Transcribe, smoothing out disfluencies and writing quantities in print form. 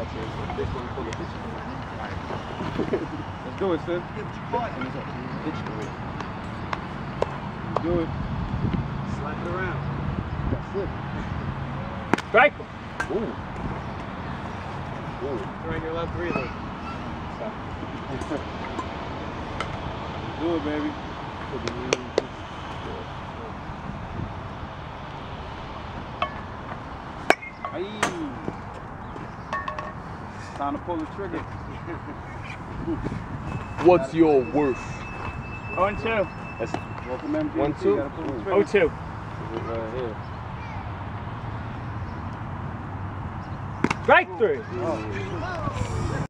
This one full of bitches. Let's do it, Sid. Do it. Slap it around. That's it. Strike him. Ooh. Ooh. Throwing your left breather. Do it, baby. Aye. Time to pull the trigger. What's your worth? 0-2. That's Welcome MGT. 1-2. Gotta pull the trigger. 0-2. right here. Strike 3. Oh.